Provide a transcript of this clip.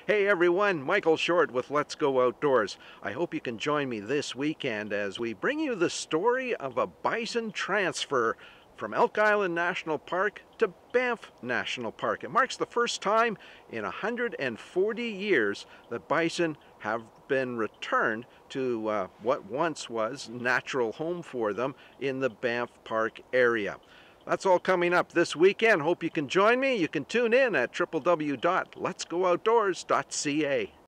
Hey everyone, Michael Short with Let's Go Outdoors. I hope you can join me this weekend as we bring you the story of a bison transfer from Elk Island National Park to Banff National Park. It marks the first time in 140 years that bison have been returned to what once was natural home for them in the Banff Park area. That's all coming up this weekend. Hope you can join me. You can tune in at www.letsgooutdoors.ca.